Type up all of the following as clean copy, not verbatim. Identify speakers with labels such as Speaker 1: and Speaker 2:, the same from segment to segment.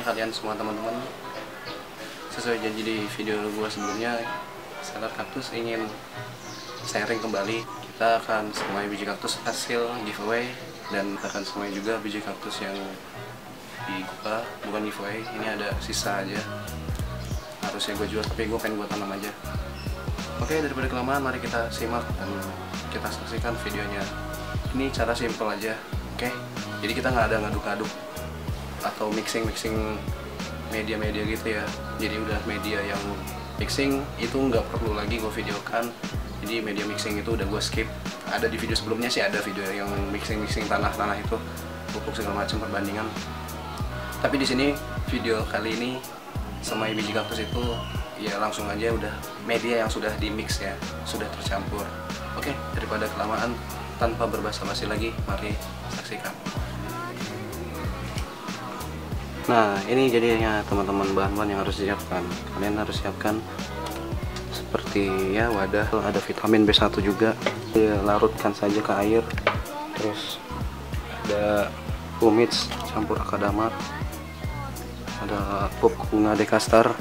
Speaker 1: kabarnya kalian semua teman-teman? Sesuai janji di video gue sebelumnya, Seller Kaktus ingin sharing kembali. Kita akan semai biji kaktus hasil giveaway, dan akan semai juga biji kaktus yang di gua, bukan giveaway. Ini ada sisa aja, harusnya gue jual tapi gue pengen gue tanam aja. Oke, daripada kelamaan, mari kita simak dan kita saksikan videonya. Ini cara simple aja. Oke, jadi kita nggak ada ngaduk-ngaduk atau mixing media-media gitu ya. Jadi udah media yang mixing itu nggak perlu lagi gue videokan. Jadi media mixing itu udah gue skip. Ada di video sebelumnya sih, ada video yang mixing tanah itu, pupuk segala macam perbandingan. Tapi di sini video kali ini semai biji kaktus itu ya langsung aja udah media yang sudah di mix ya, sudah tercampur. Oke, daripada kelamaan, tanpa berbasa-basi lagi, mari saksikan. Nah, ini jadinya teman-teman bahan-bahan yang harus disiapkan. Kalian harus siapkan seperti ya wadah, ada vitamin B1 juga. Larutkan saja ke air. Terus ada pumits campur akadamat. Ada pupuk bunga dekastar.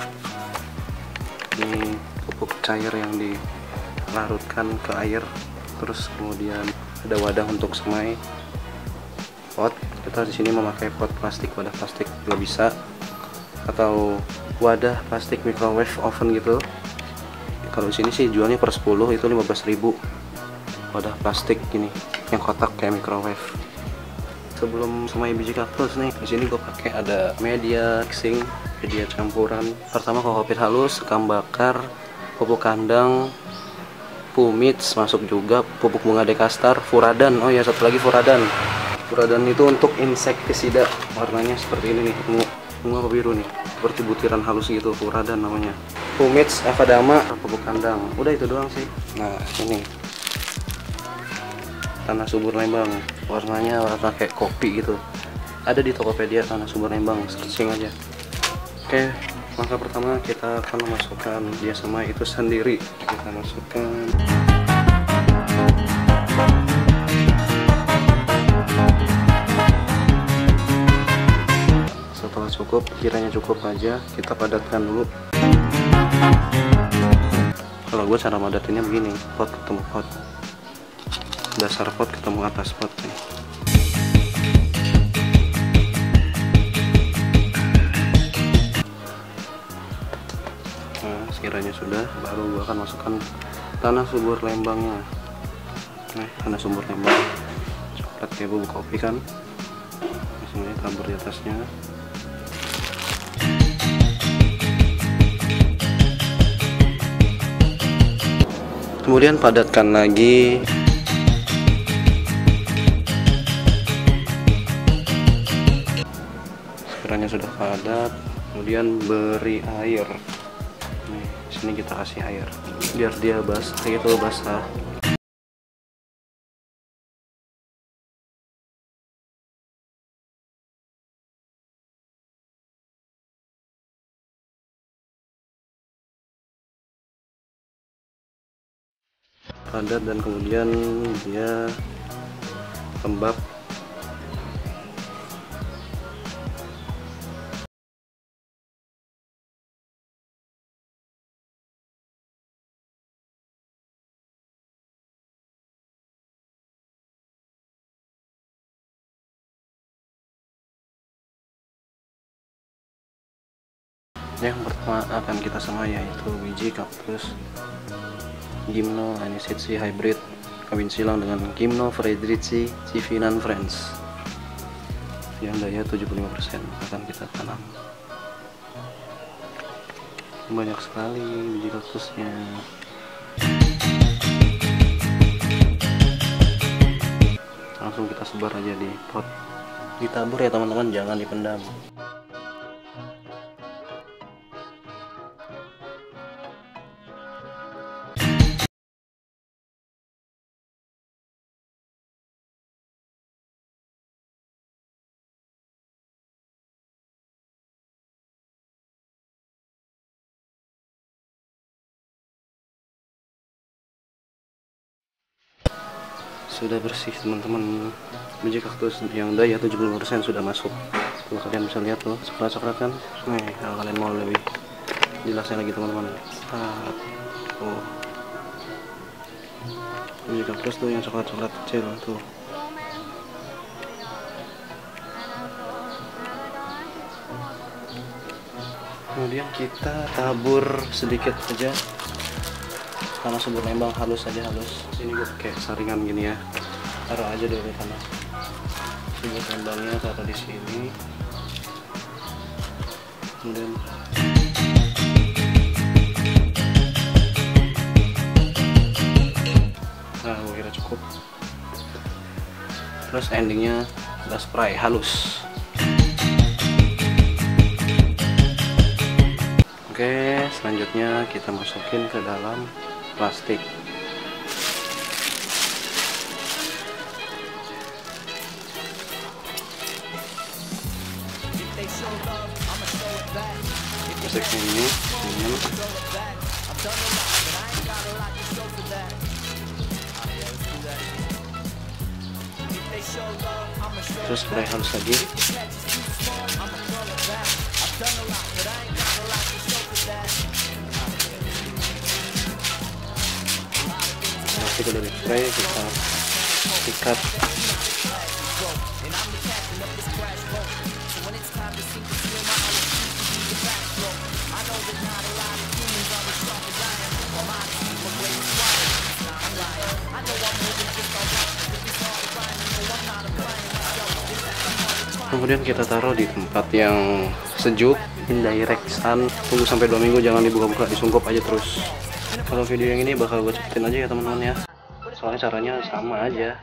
Speaker 1: Ini pupuk cair yang dilarutkan ke air. Terus kemudian ada wadah untuk semai. Pot, kita di sini memakai pot plastik, wadah plastik juga bisa, atau wadah plastik microwave oven gitu. Kalau di sini sih jualnya per 10 itu 15.000. Wadah plastik gini yang kotak kayak microwave. Sebelum semai biji kaktus nih, di sini gue pakai ada media mixing, media campuran. Pertama kokopit halus, sekam bakar, pupuk kandang, pumits masuk juga, pupuk bunga dekastar, furadan. Oh ya, satu lagi furadan. Furadan itu untuk insektisida, warnanya seperti ini nih, bunga apa biru nih, seperti butiran halus gitu, furadan namanya. Pumits, akadama, pupuk kandang. Udah itu doang sih. Nah, ini tanah subur Lembang, warnanya warna kayak kopi gitu. Ada di Tokopedia tanah subur Lembang, searching aja. Oke, langkah pertama kita akan memasukkan dia sama itu sendiri. Kita masukkan. Setelah cukup, kiranya cukup aja, kita padatkan dulu. Kalau gue cara padatinnya begini, pot ketemu pot, dasar pot ketemu atas pot nih. Nah, sekiranya sudah, baru gue akan masukkan tanah subur Lembangnya. Nah, tanah subur Lembang coklat kayak bubuk kopi kan, semuanya tabur di atasnya. Kemudian padatkan lagi. Sekiranya sudah padat, kemudian beri air. Nih, sini kita kasih air biar dia basah gitu, basah. Padat dan kemudian dia lembab. Yang pertama akan kita semai yaitu biji kaktus Gymno Aniseed Hybrid kawin silang dengan Gymno Friedrichi Civinan Friends yang daya 75% akan kita tanam. Banyak sekali biji kaktusnya. Langsung kita sebar aja di pot. Ditabur ya teman-teman, jangan dipendam. Sudah bersih teman-teman, biji kaktus yang daya 70% sudah masuk. Tuh, kalian bisa lihat tuh coklat-coklat kan. Nih kalau kalian mau lebih jelasnya lagi teman-teman. Tuh biji kaktus tuh yang coklat-coklat kecil tuh. Kemudian kita tabur sedikit aja tanah subur Lembang, halus aja, halus. Ini gue pakai saringan gini ya, taruh aja dulu tanah subur Lembangnya, taruh di sini. Kemudian nah gue kira cukup. Terus endingnya kita spray halus. Oke, selanjutnya kita masukin ke dalam plastik. Plastik ini. Terus spray halus lagi. Kita udah spray, kita sikat. Kemudian kita taruh di tempat yang sejuk, indirect sun. Tunggu sampai 2 minggu, jangan dibuka-buka, disungkup aja terus. Kalau video yang ini bakal gue cepetin aja ya teman-teman ya, soalnya caranya sama aja.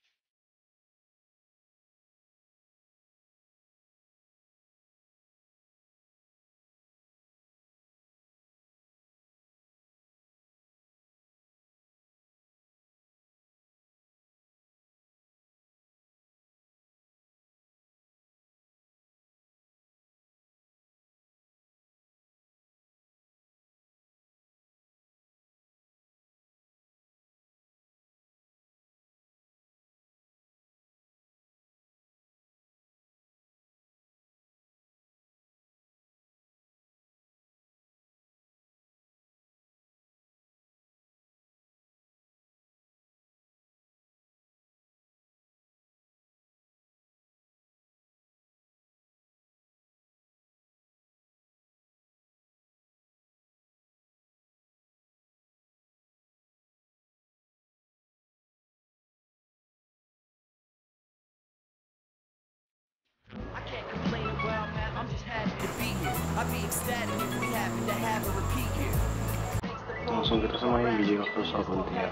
Speaker 1: Langsung kita samain biji kaktus albuntia.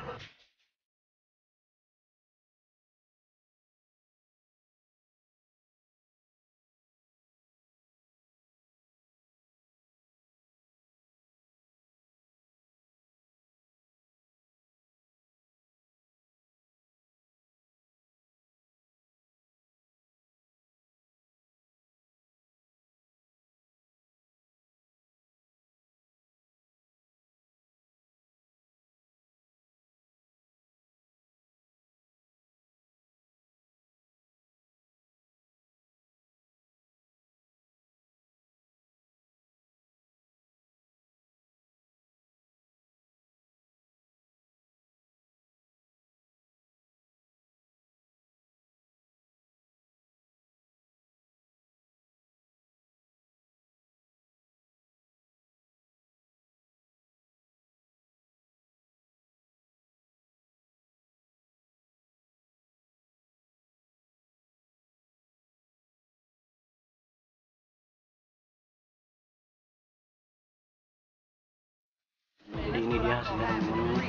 Speaker 1: Jadi ini dia hasilnya teman-teman,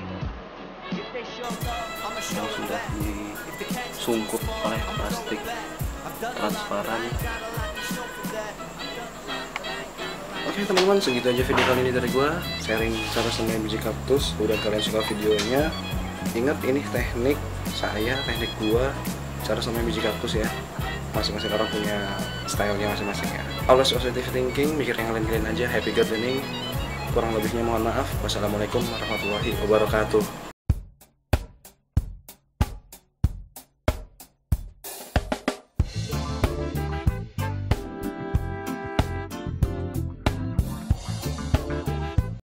Speaker 1: yang sudah disungkup oleh plastik transparan. Oke teman-teman, segitu aja video kali ini dari gua, sharing cara semai biji kaktus. Udah kalian suka videonya, ingat ini teknik saya, teknik gua cara semai biji kaktus ya. Masing-masing orang punya stylenya masing-masing ya. Always positive thinking, mikir yang kalian aja. Happy gardening. Kurang lebihnya mohon maaf. Wassalamualaikum warahmatullahi wabarakatuh.